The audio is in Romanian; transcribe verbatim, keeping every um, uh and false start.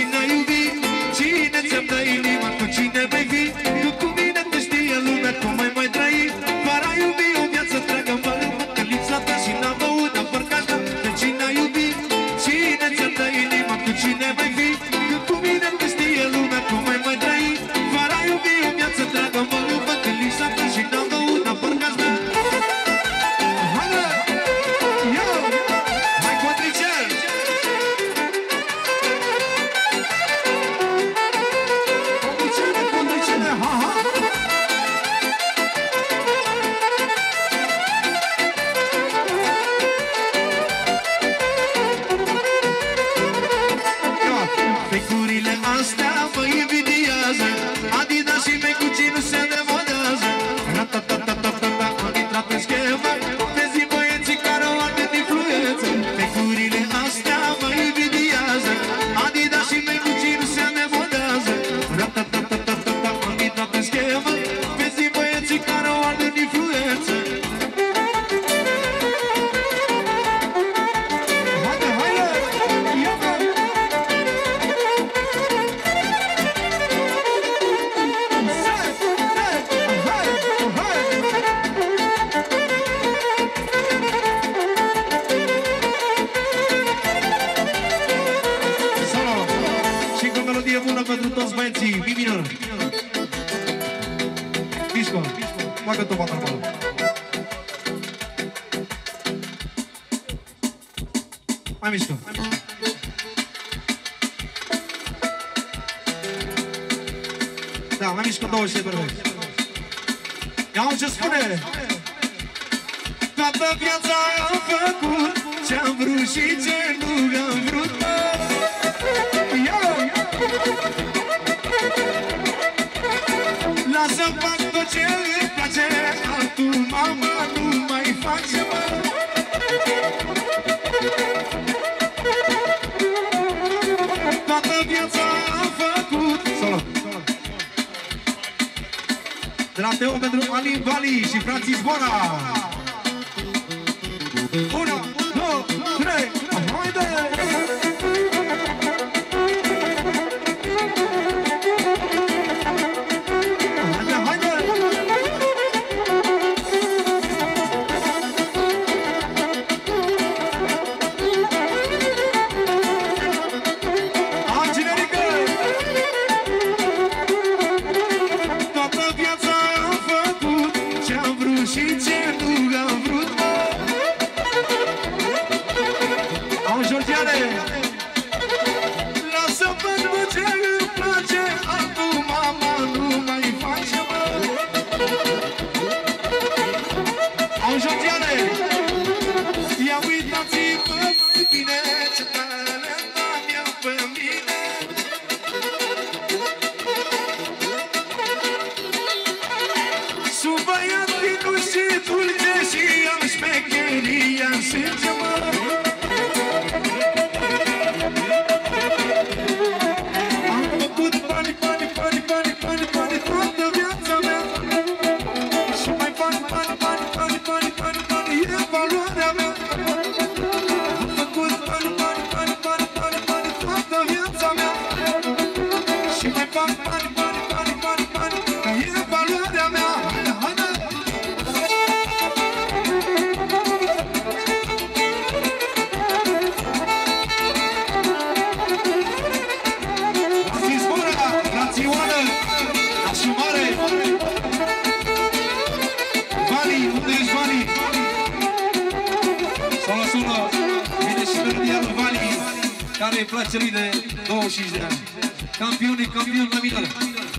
cine ai iubit, cine ți-am dă inima, cu cine vei fi. Tu cu mine te știe lumea, cum ai mai trăi. Doar ai iubit o viață întreagă, mă lămă că lipsa ta și n-am băut apăr ca ta. De cine ai iubit, cine ți-am dă inima, cu cine vei fi. Tu cu mine te știe lumea, cum ai mai trăi. Doar ai iubit o viață întreagă, mă lămă că lipsa ta și n-am băut apăr ca ta. Fecurile astea mă invidiază, Adidas și mecucii nu se demodează. Ratatatatata, am intrat în schemă, vezi băieții care au alte influență. Fecurile astea mă invidiază, Adidas și mecucii nu se demodează. Ratatatatata, am intrat în schemă, vezi băieții care au alte influență. Pentru toți băieții, mi minor. Mișco, bagă topa normală. Mai mișco. Da, mai mișco douăzeci de perfect. Ia-o ce spune. Toată viața am făcut ce-am vrut și ce nu am vrut. Lasă-mi fac tot ce îmi place, altul mama nu mai face, mă. Toată viața am făcut. Solo. De la Teo pentru Alin Vali și frații Zbora. Una, două, trei, haide! Care îi place lui de douăzeci și cinci de ani. Campioni, campioni la minare.